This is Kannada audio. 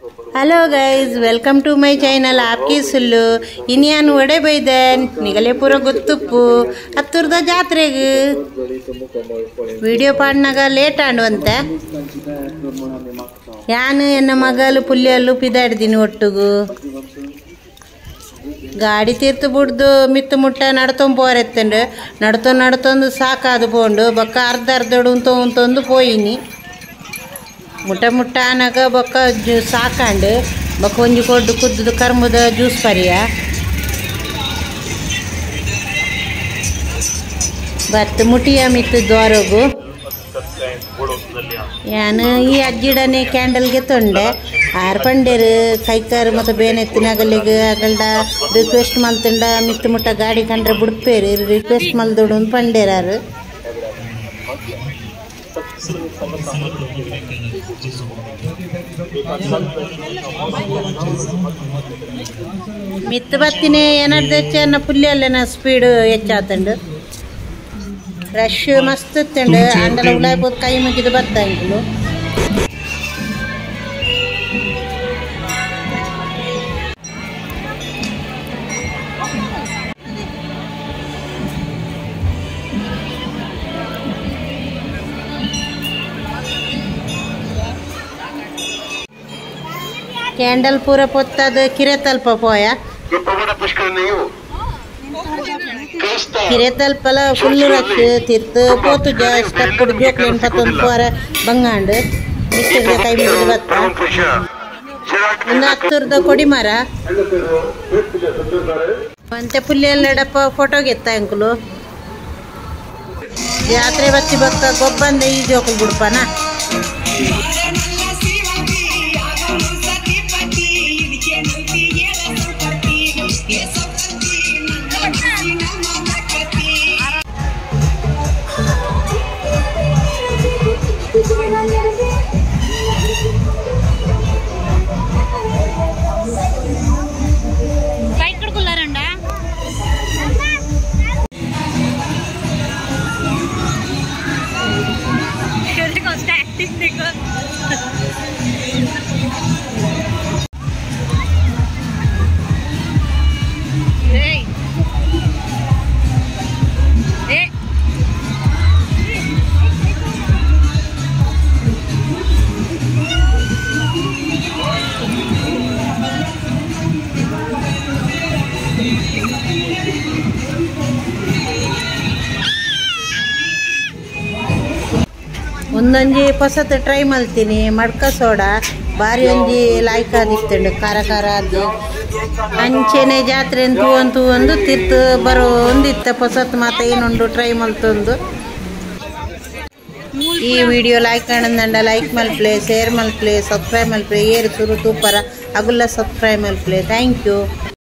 Hello guys welcome to my channel आपकी सुल्लू इन्यान वड़े बೈದನ್ ನಿಗಲೇಪುರ ಗೊತ್ತುಪ್ಪು ಹತ್ತುರ್ದ ಜಾತ್ರೆಗೆ ವಿಡಿಯೋ ಪಾಡ್ನಾಗ ಲೇಟ್ ಆಡುವಂತೆ ಯಾನು ಎನ್ನ ಮಗಲು ಪುಲ್ಯಲ್ಲು ಪಿದಾಡ್ದಿನಿ ಒಟ್ಟುಗು ಗಾಡಿ ತೀರ್ತು ಬಿಡ್ದು ಮಿತ್ತು ಮುಟ್ಟ ನಡ್ತೊಂದು ಪೋರೆತ್ತಂಡು ನಡ್ತೊಂದು ಸಾಕಾದು ಪೋಂಡು ಬೊಕ್ಕ ಅರ್ಧಡು ಉಂತೊಂದು ಪೋಯಿನಿ ಮುಟ್ಟ ಆನಾಗ ಬೊಕ್ಕ ಸಾಕಂಡು ಬೊಕ್ಕ ಒಂಜಿ ಕೊಡ್ಡು ಕುದ್ದು ಕರ್ಮುದ ಜ್ಯೂಸ್ ಪರಿಯ ಬತ್ ಮುಟಿಯ ಮಿತ್ತು ದ್ವಾರಗು ಯಾನು ಈ ಅಜ್ಜಿಡನೆ ಕ್ಯಾಂಡಲ್ಗೆ ತೊಂಡೆ ಆರು ಪಂಡೇರು ಕೈಕಾರು ಮತ್ತು ಬೇನೆತ್ತಿನಾಗಲಿಗೆ ಅಗಲ್ಡ ರಿಕ್ವೆಸ್ಟ್ ಮಲ್ತಂಡ ಮಿತ್ತು ಮುಟ್ಟ ಗಾಡಿ ಕಂಡ್ರೆ ಬಿಡ್ಪೇರು ರಿಕ್ವೆಸ್ಟ್ ಮಲ್ದೊಡು ಪಂಡೇರಾರು ಮಿತ್ತು ಬತ್ತಿನೇ ಏನಾದ್ರು ಹೆಚ್ಚನ ಪುಲ್ಯಲ್ಲೇನ ಸ್ಪೀಡ್ ಹೆಚ್ಚಾತಂಡು ರಶ್ ಮಸ್ತ್ ಇತ್ತಂಡು ಅಂಡಲ ಉಳಾಯ್ಬೋದು ಕೈ ಮುಗಿದು ಬತ್ತಂಗಳು कैंडल पूरा पोत्तद किरे तल्प पोया किरे तल्पल फुल रश तिर्त पोतु स्टेप जोक्लेन पतन पोर बंगांड मिस्टर कई मुगिद बत्त हत्तुर्द कोडी मर अंते पुल्यल्लडप्प फोटो ಗೆತ್ತ अंकुलु ಜಾತ್ರೆ ಬತ್ತಿ ಬಕ್ಕ ಗೊಬ್ಬಂದೆ ಈ ಜೋಕಲ್ ಬಿಡ್ಪನ ಒಂದೊಂಜಿ ಹೊಸತು ಟ್ರೈ ಮಲ್ತೀನಿ ಮಡ್ಕ ಸೋಡಾ ಬಾರಿ ಒಂಜಿ ಲಾಯ್ಕ್ ಆದಿತ್ತಂಡು ಖಾರ ಖಾರ ಅದು ಅಂಚೆನೆ ಜಾತ್ರೆ ಅಂತೂ ಒಂದು ತಿರ್ತು ಬರೋ ಒಂದಿತ್ತ ಹೊಸತು ಮಾತ ಏನೊಂದು ಟ್ರೈ ಮಲ್ತೊಂದು ಈ ವಿಡಿಯೋ ಲೈಕ್ ಆನಂದಂಡ ಲೈಕ್ ಮಲ್ಪ್ಲೆ ಶೇರ್ ಮಲ್ಪ್ಲೆ ಸಬ್ಸ್ಕ್ರೈಬ್ ಮಲ್ಪ್ಲೆ ಏರು ಸುರು ತೂಪರ ಅಗುಲ್ಲ ಸಬ್ಸ್ಕ್ರೈಬ್ ಮಲ್ಪ್ಲೆ ಥ್ಯಾಂಕ್ ಯು।